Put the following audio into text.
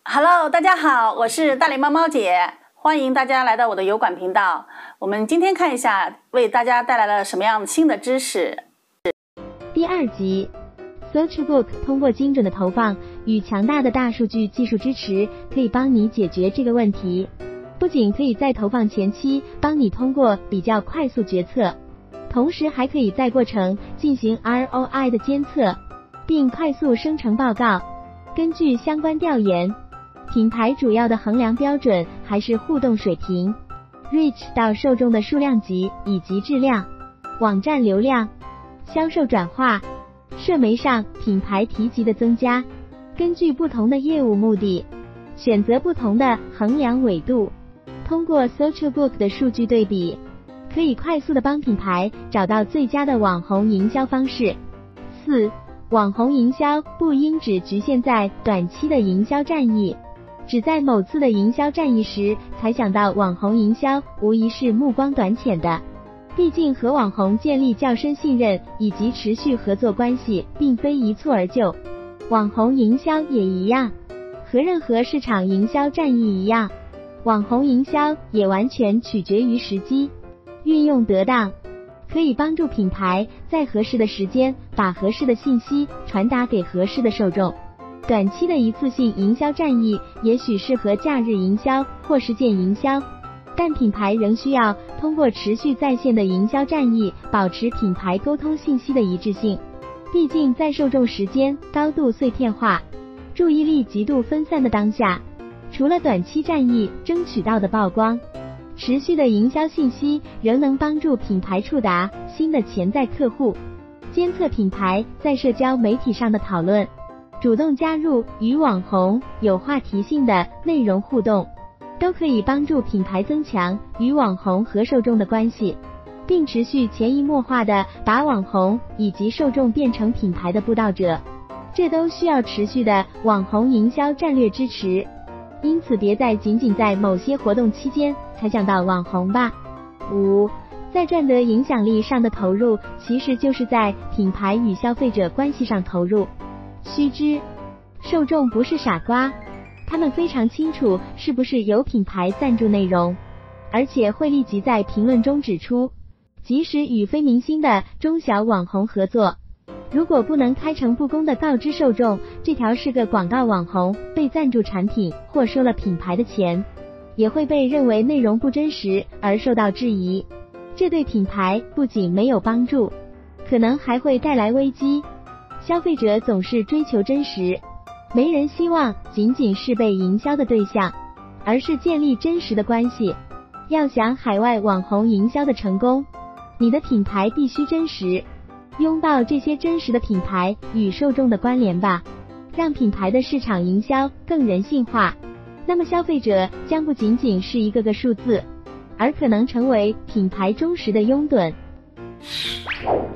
Hello， 大家好，我是大脸猫猫姐，欢迎大家来到我的油管频道。我们今天看一下，为大家带来了什么样新的知识。 第二集 ，Searchbook 通过精准的投放与强大的大数据技术支持，可以帮你解决这个问题。不仅可以在投放前期帮你通过比较快速决策，同时还可以在过程进行 ROI 的监测，并快速生成报告。根据相关调研，品牌主要的衡量标准还是互动水平、reach 到受众的数量级以及质量、网站流量、销售转化、社媒上品牌提及的增加。根据不同的业务目的，选择不同的衡量纬度。通过 Searchbook 的数据对比，可以快速的帮品牌找到最佳的网红营销方式。4. 网红营销不应只局限在短期的营销战役，只在某次的营销战役时才想到网红营销，无疑是目光短浅的。毕竟和网红建立较深信任以及持续合作关系，并非一蹴而就。网红营销也一样，和任何市场营销战役一样，网红营销也完全取决于时机，运用得当，可以帮助品牌在合适的时间把合适的信息传达给合适的受众。短期的一次性营销战役也许适合假日营销或事件营销，但品牌仍需要通过持续在线的营销战役保持品牌沟通信息的一致性。毕竟在受众时间高度碎片化、注意力极度分散的当下，除了短期战役争取到的曝光，持续的营销信息仍能帮助品牌触达新的潜在客户，监测品牌在社交媒体上的讨论，主动加入与网红有话题性的内容互动，都可以帮助品牌增强与网红和受众的关系，并持续潜移默化的把网红以及受众变成品牌的布道者。这都需要持续的网红营销战略支持，因此别再仅仅在某些活动期间才想到网红吧。5. 在赚得影响力上的投入，其实就是在品牌与消费者关系上投入。须知，受众不是傻瓜，他们非常清楚是不是有品牌赞助内容，而且会立即在评论中指出，即使与非明星的中小网红合作，如果不能开诚布公地告知受众这条是个广告网红被赞助产品或收了品牌的钱，也会被认为内容不真实而受到质疑。这对品牌不仅没有帮助，可能还会带来危机。消费者总是追求真实，没人希望仅仅是被营销的对象，而是建立真实的关系。要想海外网红营销的成功，你的品牌必须真实。拥抱这些真实的品牌与受众的关联吧，让品牌的市场营销更人性化。那么消费者将不仅仅是一个个数字，而可能成为品牌忠实的拥趸。